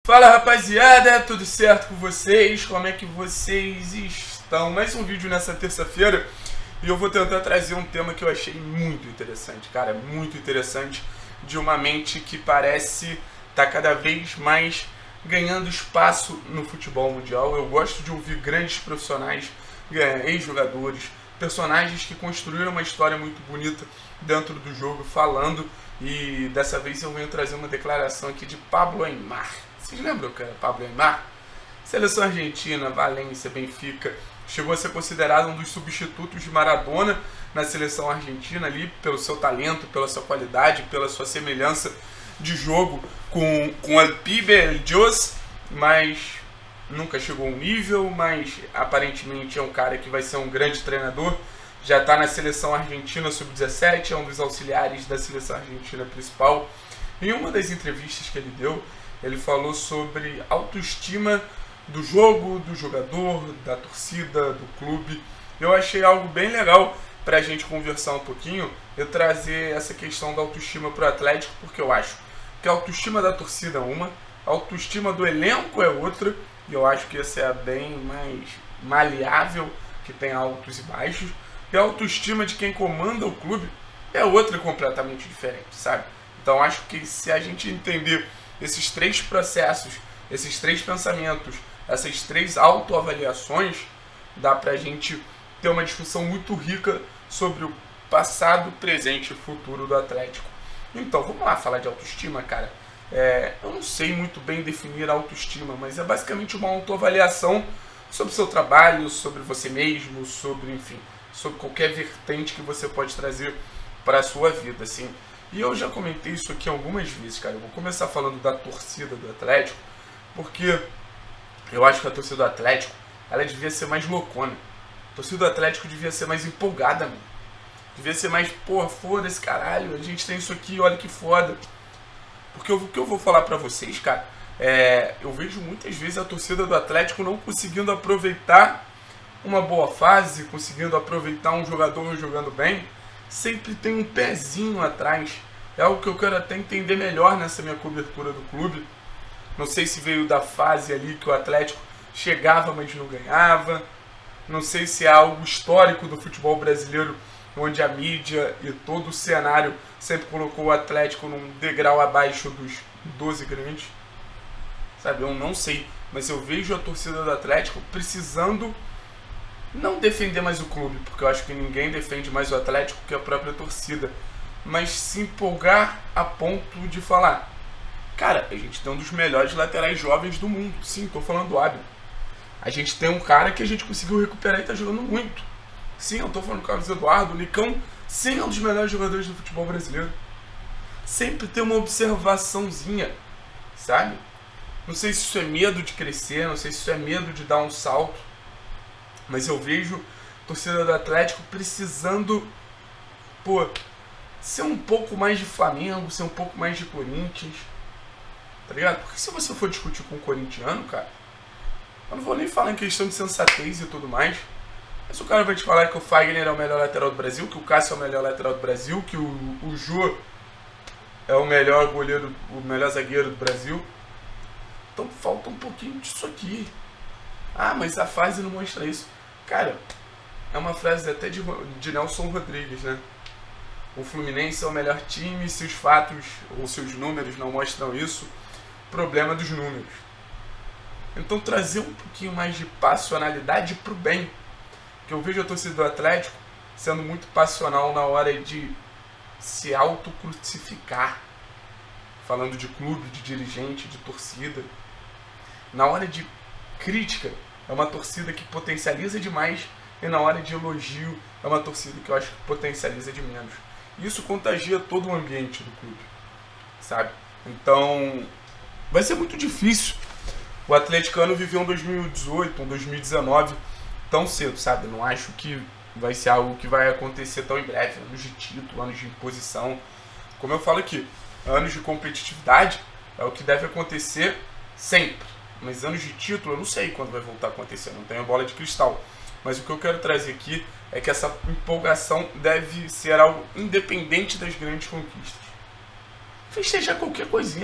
Fala rapaziada, tudo certo com vocês? Como é que vocês estão? Mais um vídeo nessa terça-feira e eu vou tentar trazer um tema que eu achei muito interessante, cara, muito interessante, de uma mente que parece estar cada vez mais ganhando espaço no futebol mundial. Eu gosto de ouvir grandes profissionais, ex-jogadores, personagens que construíram uma história muito bonita dentro do jogo falando, e dessa vez eu venho trazer uma declaração aqui de Pablo Aimar. Vocês lembram que era Pablo Aimar? Seleção argentina, Valência, Benfica, chegou a ser considerado um dos substitutos de Maradona na seleção argentina ali, pelo seu talento, pela sua qualidade, pela sua semelhança de jogo com El Pibe, El Dios, mas nunca chegou ao nível, mas aparentemente é um cara que vai ser um grande treinador. Já está na seleção argentina sub-17, é um dos auxiliares da seleção argentina principal. Em uma das entrevistas que ele deu, ele falou sobre autoestima do jogo, do jogador, da torcida, do clube. Eu achei algo bem legal para a gente conversar um pouquinho, eu trazer essa questão da autoestima para o Atlético, porque eu acho que a autoestima da torcida é uma, a autoestima do elenco é outra, e eu acho que essa é bem mais maleável, que tem altos e baixos, e a autoestima de quem comanda o clube é outra completamente diferente, sabe? Então acho que se a gente entender esses três processos, esses três pensamentos, essas três autoavaliações, dá pra gente ter uma discussão muito rica sobre o passado, presente e futuro do Atlético. Então, vamos lá falar de autoestima, cara. Eu não sei muito bem definir a autoestima, mas é basicamente uma autoavaliação sobre o seu trabalho, sobre você mesmo, sobre, enfim, sobre qualquer vertente que você pode trazer para a sua vida, assim. E eu já comentei isso aqui algumas vezes, cara. Eu vou começar falando da torcida do Atlético, porque eu acho que a torcida do Atlético, ela devia ser mais loucona. A torcida do Atlético devia ser mais empolgada, mano. Devia ser mais, porra, foda-se, caralho, a gente tem isso aqui, olha que foda. Porque o que eu vou falar pra vocês, cara, eu vejo muitas vezes a torcida do Atlético não conseguindo aproveitar uma boa fase, conseguindo aproveitar um jogador jogando bem. Sempre tem um pezinho atrás. É algo que eu quero até entender melhor nessa minha cobertura do clube. Não sei se veio da fase ali que o Atlético chegava, mas não ganhava. Não sei se é algo histórico do futebol brasileiro, onde a mídia e todo o cenário sempre colocou o Atlético num degrau abaixo dos 12 grandes. Sabe, eu não sei. Mas eu vejo a torcida do Atlético precisando não defender mais o clube, porque eu acho que ninguém defende mais o Atlético que a própria torcida, mas se empolgar a ponto de falar: cara, a gente tem um dos melhores laterais jovens do mundo. Sim, tô falando do Abel. A gente tem um cara que a gente conseguiu recuperar e tá jogando muito. Sim, eu tô falando do Carlos Eduardo. O Nicão, sim, é um dos melhores jogadores do futebol brasileiro. Sempre tem uma observaçãozinha, sabe? Não sei se isso é medo de crescer, não sei se isso é medo de dar um salto, mas eu vejo a torcida do Atlético precisando, ser um pouco mais de Flamengo, ser um pouco mais de Corinthians, tá ligado? Porque se você for discutir com um corintiano, cara, eu não vou nem falar em questão de sensatez e tudo mais, mas o cara vai te falar que o Fagner é o melhor lateral do Brasil, que o Cássio é o melhor lateral do Brasil, que o Jô é o melhor goleiro, o melhor zagueiro do Brasil. Então falta um pouquinho disso aqui. Ah, mas a fase não mostra isso. Cara, é uma frase até de Nelson Rodrigues, né? O Fluminense é o melhor time, se os fatos ou se os números não mostram isso, problema dos números. Então trazer um pouquinho mais de passionalidade pro bem. Que eu vejo a torcida do Atlético sendo muito passional na hora de se autocrucificar. Falando de clube, de dirigente, de torcida. Na hora de crítica, é uma torcida que potencializa demais, e na hora de elogio, é uma torcida que eu acho que potencializa de menos. Isso contagia todo o ambiente do clube, sabe? Então, vai ser muito difícil o atleticano viver um 2018, um 2019 tão cedo, sabe? Eu não acho que vai ser algo que vai acontecer tão em breve. Anos de título, anos de imposição. Como eu falo aqui, anos de competitividade é o que deve acontecer sempre. Mas anos de título, eu não sei quando vai voltar a acontecer, não tenho a bola de cristal. Mas o que eu quero trazer aqui é que essa empolgação deve ser algo independente das grandes conquistas. Festejar qualquer coisinha, cara.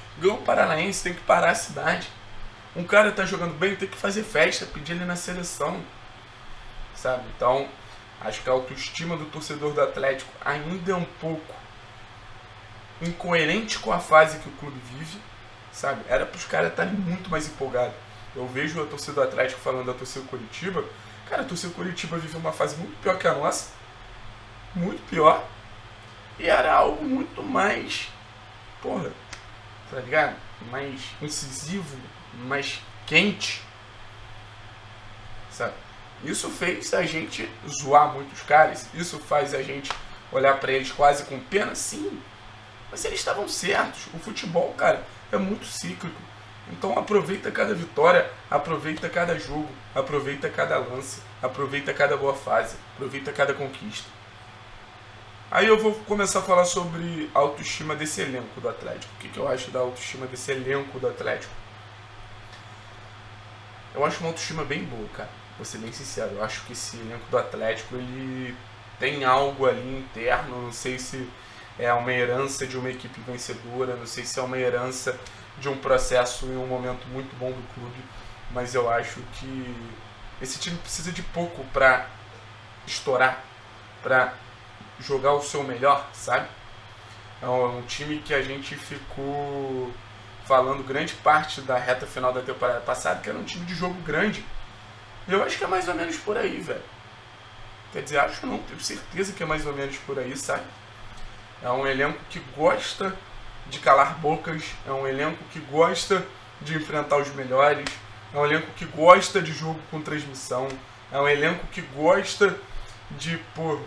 Ganhou o Paranaense, tem que parar a cidade. Um cara tá jogando bem, tem que fazer festa, pedir ele na seleção, sabe? Então, acho que a autoestima do torcedor do Atlético ainda é um pouco incoerente com a fase que o clube vive, sabe? Era para os caras estarem muito mais empolgados. Eu vejo a torcida do Atlético falando da torcida do Coritiba. Cara, a torcida do Coritiba vive uma fase muito pior que a nossa, muito pior, e era algo muito mais, porra, tá ligado? Mais incisivo, mais quente, sabe? Isso fez a gente zoar muitos caras, isso faz a gente olhar pra eles quase com pena, sim, mas eles estavam certos. O futebol, cara, é muito cíclico, então aproveita cada vitória, aproveita cada jogo, aproveita cada lance, aproveita cada boa fase, aproveita cada conquista. Aí eu vou começar a falar sobre a autoestima desse elenco do Atlético. O que eu acho da autoestima desse elenco do Atlético? Eu acho uma autoestima bem boa, cara. Vou ser bem sincero. Eu acho que esse elenco do Atlético, ele tem algo ali interno. Não sei se é uma herança de uma equipe vencedora. Não sei se é uma herança de um processo em um momento muito bom do clube. Mas eu acho que esse time precisa de pouco para estourar, para jogar o seu melhor, sabe? É um time que a gente ficou falando grande parte da reta final da temporada passada, que era um time de jogo grande. E eu acho que é mais ou menos por aí, velho. Quer dizer, acho não, tenho certeza que é mais ou menos por aí, sabe? É um elenco que gosta de calar bocas, é um elenco que gosta de enfrentar os melhores, é um elenco que gosta de jogo com transmissão, é um elenco que gosta de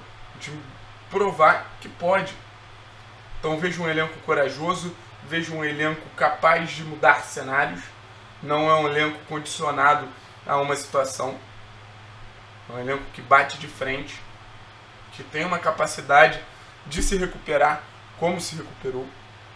provar que pode. Então vejo um elenco corajoso, vejo um elenco capaz de mudar cenários, não é um elenco condicionado a uma situação, é um elenco que bate de frente, que tem uma capacidade de se recuperar como se recuperou.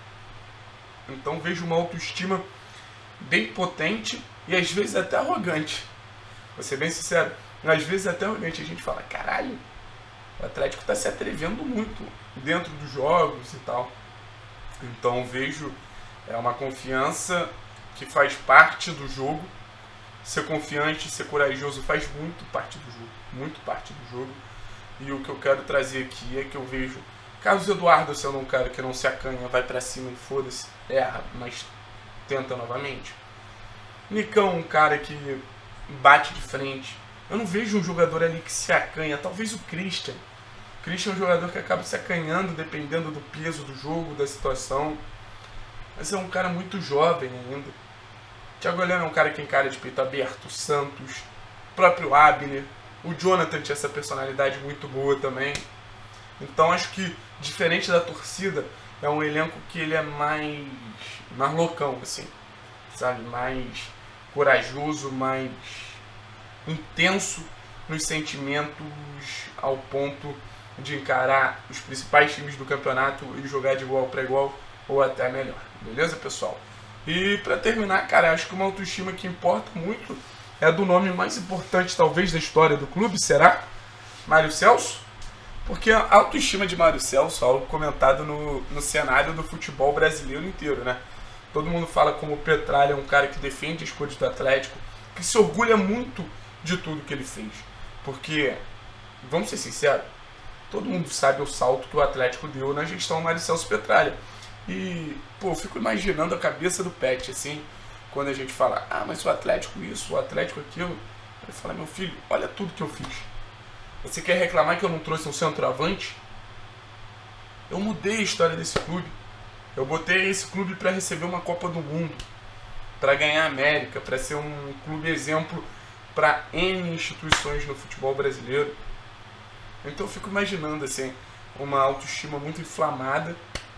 Então vejo uma autoestima bem potente e às vezes até arrogante. Vou ser bem sincero, às vezes até arrogante. A gente fala, caralho, o Atlético está se atrevendo muito dentro dos jogos e tal. Então vejo uma confiança que faz parte do jogo. Ser confiante, ser corajoso faz muito parte do jogo. Muito parte do jogo. E o que eu quero trazer aqui é que eu vejo Carlos Eduardo sendo um cara que não se acanha, vai pra cima e foda-se, erra, mas tenta novamente. Nicão, um cara que bate de frente. Eu não vejo um jogador ali que se acanha, talvez o Christian. O Christian é um jogador que acaba se acanhando dependendo do peso do jogo, da situação. Mas é um cara muito jovem ainda. Thiago Heleno é um cara que encara de peito aberto, o Santos, o próprio Abner. O Jonathan tinha essa personalidade muito boa também. Então acho que, diferente da torcida, é um elenco que ele é mais loucão, assim, sabe? Mais corajoso, mais intenso nos sentimentos, ao ponto de encarar os principais times do campeonato e jogar de igual para igual ou até melhor. Beleza, pessoal? E para terminar, cara, acho que uma autoestima que importa muito é do nome mais importante, talvez, da história do clube, será? Mário Celso? Porque a autoestima de Mário Celso é algo comentado no cenário do futebol brasileiro inteiro, né? Todo mundo fala como o Petralha é um cara que defende as cores do Atlético, que se orgulha muito de tudo que ele fez. Porque, vamos ser sinceros, todo mundo sabe o salto que o Atlético deu na gestão Mário Celso Petralha. E, pô, eu fico imaginando a cabeça do Pet, assim, quando a gente fala, ah, mas o Atlético isso, o Atlético aquilo. Ele fala, meu filho, olha tudo que eu fiz. Você quer reclamar que eu não trouxe um centroavante? Eu mudei a história desse clube. Eu botei esse clube para receber uma Copa do Mundo, para ganhar a América, para ser um clube exemplo para N instituições no futebol brasileiro. Então eu fico imaginando, assim, uma autoestima muito inflamada,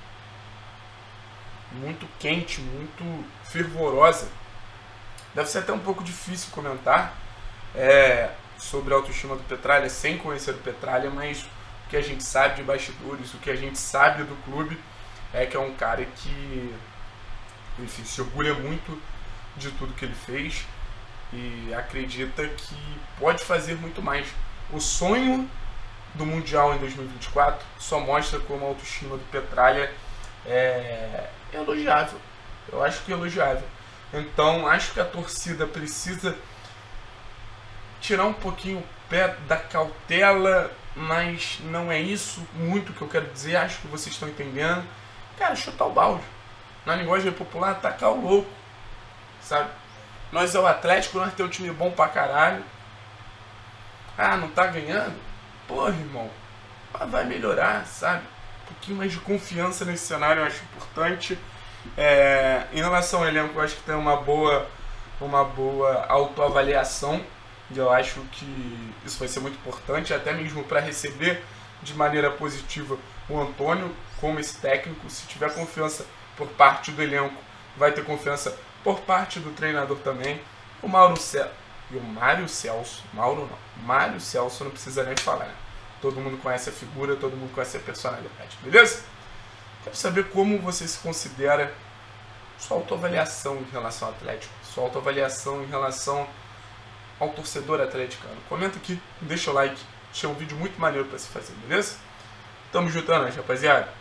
muito quente, muito fervorosa. Deve ser até um pouco difícil comentar sobre a autoestima do Petralha sem conhecer o Petralha, mas o que a gente sabe de bastidores, o que a gente sabe do clube é que é um cara que, enfim, se orgulha muito de tudo que ele fez e acredita que pode fazer muito mais. O sonho do Mundial em 2024 só mostra como a autoestima do Petralha é elogiável. Eu acho que é elogiável. Então, acho que a torcida precisa tirar um pouquinho o pé da cautela, mas não é isso muito que eu quero dizer, acho que vocês estão entendendo. Cara, chutar o balde. Na linguagem popular, tacar o louco, sabe? Nós é o Atlético, nós temos um time bom pra caralho. Ah, não tá ganhando? Porra, irmão, vai melhorar, sabe? Um pouquinho mais de confiança nesse cenário eu acho importante. Em relação ao elenco, eu acho que tem uma boa autoavaliação. E eu acho que isso vai ser muito importante, até mesmo para receber de maneira positiva o Antônio como esse técnico. Se tiver confiança por parte do elenco, vai ter confiança por parte do treinador também. O Mário Celso, Mário Celso não precisa nem falar, né? Todo mundo conhece a figura, todo mundo conhece a personalidade, beleza? Quero saber como você se considera, sua autoavaliação em relação ao Atlético, sua autoavaliação em relação ao torcedor atleticano. Comenta aqui, deixa o like, achei um vídeo muito maneiro para se fazer, beleza? Tamo juntando, rapaziada.